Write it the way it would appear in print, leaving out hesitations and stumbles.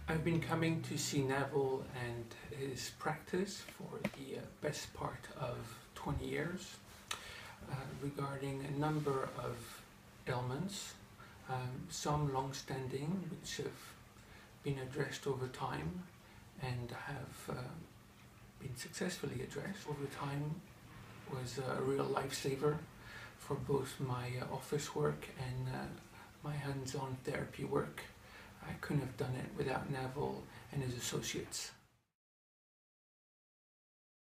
I've been coming to see Neville and his practice for the best part of 20 years regarding a number of ailments, some long-standing which have been addressed over time and have been successfully addressed over time. Was a real lifesaver for both my office work and my hands-on therapy work. I couldn't have done it without Neville and his associates.